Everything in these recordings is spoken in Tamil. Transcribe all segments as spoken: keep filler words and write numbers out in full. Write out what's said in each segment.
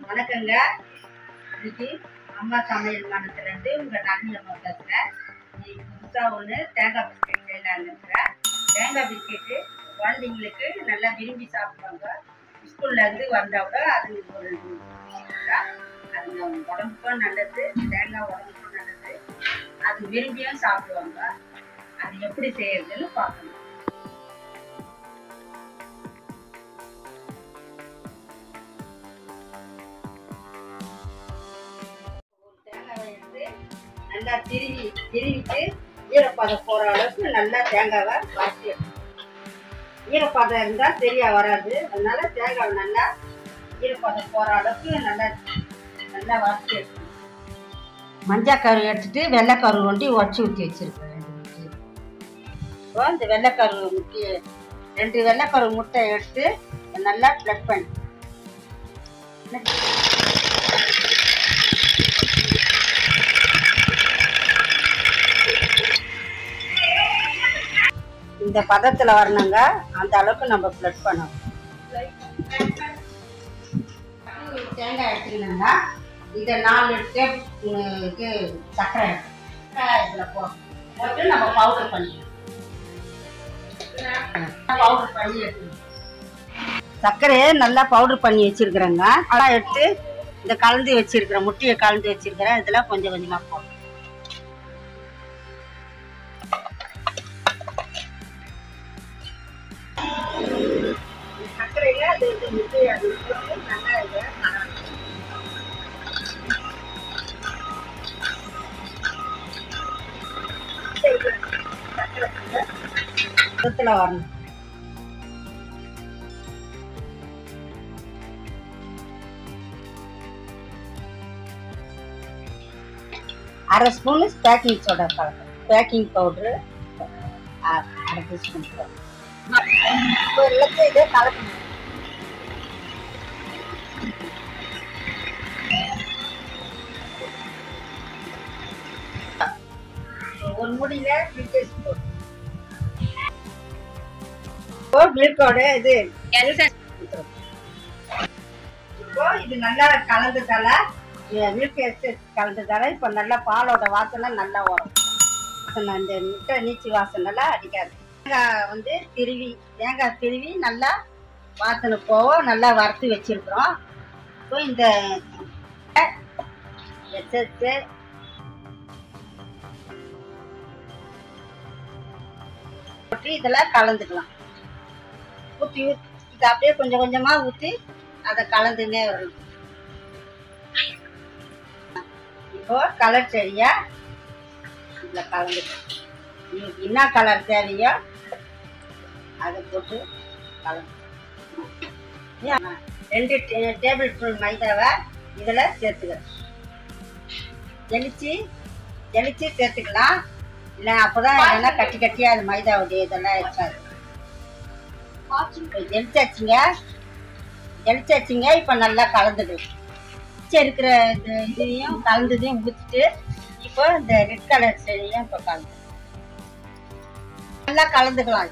வணக்கங்க. இன்னைக்கு அம்மா சமையல் மனசுலேருந்து உங்கள் நளினி பேசுகிறேன். இன்னைக்கு புதுசாக ஒன்று தேங்காய் பிஸ்கெட் செய்யலான்னு இருக்கிறேன். தேங்காய் பிஸ்கெட்டு குழந்தைங்களுக்கு நல்லா விரும்பி சாப்பிடுவாங்க. ஸ்கூல்லேருந்து வந்தவுட அது ஒரு அது உடம்புக்கும் நல்லது, தேங்காய் உடம்புக்கும் நல்லது. அது விரும்பியும் சாப்பிடுவாங்க. அது எப்படி செய்யறதுன்னு பார்க்கணும். நல்லா திருவி திருவிட்டு ஈரப்பதம் போகிற அளவுக்கு நல்லா தேங்காவை வறுத்து ஈரப்பதம் இருந்தால் சரியாக வராது. அதனால தேங்காவை நல்லா ஈரப்பதம் போகிற அளவுக்கு நல்லா நல்லா வறுத்து எடுக்கணும். மஞ்சள் கரு எடுத்துட்டு வெள்ளைக்கரு ஒண்டி உடச்சி ஊற்றி வச்சிருக்கேன். ரெண்டு முட்டை இப்போ இந்த வெள்ளைக்கரு முட்டி ரெண்டு வெள்ளைக்கரு முட்டை எடுத்து நல்லா ப்ளக் பண்ணி இந்த பதத்துல வரணுங்க. அந்த அளவுக்கு நம்ம பிளட் பண்ணணும். தேங்காய் எடுத்துக்கணுங்க. இதை நாலு டேபிள் ஸ்பூனுக்கு சர்க்கரை இதில் போட்டு நம்ம பவுடர் பண்ணிக்கணும். பவுடர் பண்ணி எடுத்துக்கணும். சர்க்கரையை நல்லா பவுடர் பண்ணி வச்சிருக்கிறேங்க. அதான் எடுத்து இந்த கலந்து வச்சிருக்கிறேன், முட்டையை கலந்து வச்சிருக்கிறேன். இதெல்லாம் கொஞ்சம் கொஞ்சமாக போடணும். சர்க்கரையில அது முட்டையை அது போட்டு நல்லா இதை சர்க்கரை வரணும். அரை ஸ்பூன் பேக்கிங் சோடா கலக்கணும். பேக்கிங் பவுடரு அரை ஸ்பூன் எல்லாத்தையும் இதே கலக்கணும். ஒரு முடியில மில்கோட இது இப்போ இது நல்லா கலந்ததால மில்க் எஸ்டேட் கலந்ததால இப்போ நல்லா பாலோட வாசனை நல்லா வரும். வாசனை இந்த முட்டை நீச்சி வாசனைலாம் அடிக்காது. தேங்காய் வந்து திருவி தேங்காய் திருவி நல்லா வாசனை போவோம். நல்லா வறுத்து வச்சிருக்கிறோம். இப்போ இந்த எஸ்எஸ்ஸு ஊற்றி இதெல்லாம் கலந்துக்கலாம். ஊற்றி ஊற்றி இதை அப்படியே கொஞ்சம் கொஞ்சமாக ஊற்றி அதை கலந்துன்னே வரணும். இப்போ கலர் சரியா இதில் கலந்துக்கலாம். உங்களுக்கு என்ன கலர் தேவையோ அதை போட்டு கலந்து ரெண்டு டேபிள் ஸ்பூன் மைதாவை இதில் சேர்த்துக்கிறேன். ஜெலிச்சு ஜெலிச்சு சேர்த்துக்கலாம். இல்லை அப்போதான் இல்லைன்னா கட்டி கட்டியாக அது மைதாவுடைய இதெல்லாம் இருக்காது. ஜெலிச்சாச்சுங்க ஜெலிச்சாச்சுங்க இப்போ நல்லா கலந்துக்கலாம். இருக்கிற இந்த இதையும் கலந்ததையும் ஊற்றிட்டு இப்போ இந்த ரெட் கலர் செடியும் இப்போ கலந்து நல்லா கலந்துக்கலாம்.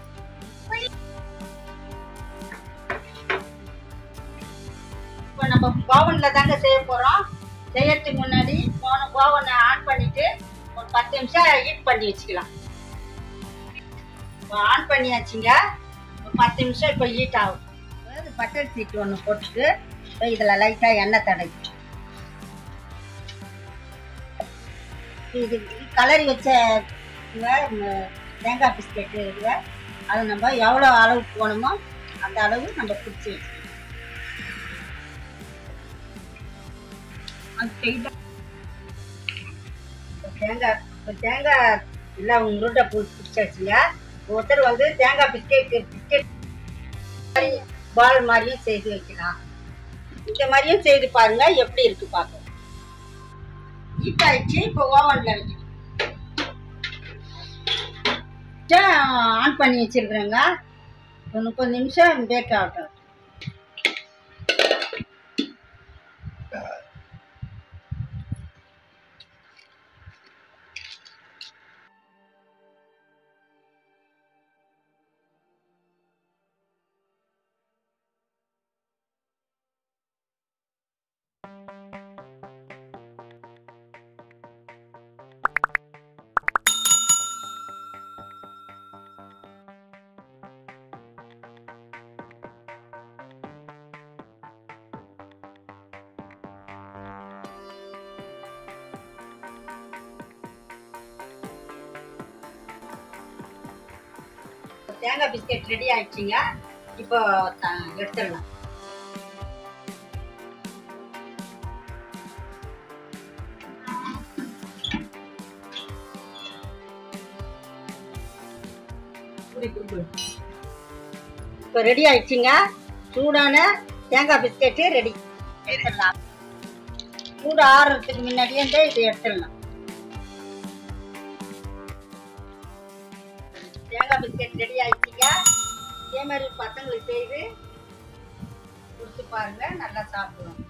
இப்போ நம்ம ஓவனில் தாங்க செய்ய போகிறோம். செய்யறதுக்கு முன்னாடி ஓவனை ஆன் பண்ணிட்டு ஒரு பத்து நிமிஷம் ஹீட் பண்ணி வச்சுக்கலாம். இப்போ ஆன் பண்ணியாச்சுங்க. ஒரு பத்து நிமிஷம் இப்போ ஹீட் ஆகும். பட்டர் சீட் ஒன்று போட்டுட்டு இதில் லைட்டாக எண்ணெய் தடவி இது கலரி வச்ச தேங்காய் பிஸ்கெட்டு இருக்குல்ல, அது நம்ம எவ்வளோ அளவு போகணுமோ அந்த அளவு நம்ம பிடிச்சி வச்சுக்கணும். தேங்காய் இப்போ தேங்காய் எல்லாம் உருண்டை பிடிச்சி வச்சுங்க. ஒருத்தர் வந்து தேங்காய் பிஸ்கெட் பிஸ்கெட் பால் மாதிரியும் செய்து வைக்கலாம். இந்த மாதிரியும் செய்து பாருங்க எப்படி இருக்கு பார்க்க. ஹீட் ஆயிடுச்சு. இப்போ ஓவன்ல வைக்கணும். ஆன் பண்ணி வச்சிருக்கிறேங்க. முப்பது நிமிஷம் பேக் ஆகட்டும். தேங்காய் பிஸ்கெட் ரெடி ஆயிடுச்சுங்க. இப்போ எடுத்துடலாம். இப்போ ரெடி ஆயிடுச்சுங்க. சூடான தேங்காய் பிஸ்கெட்டு ரெடி. எடுத்துடலாம். சூடு ஆறுறதுக்கு முன்னாடியே இது எடுத்துடலாம். தேங்காய் பிஸ்கெட் ரெடி ஆயிடுச்சுங்க. இதே மாதிரி பசங்களுக்கு செய்து கொடுத்து பாருங்க, நல்லா சாப்பிடுவோம்.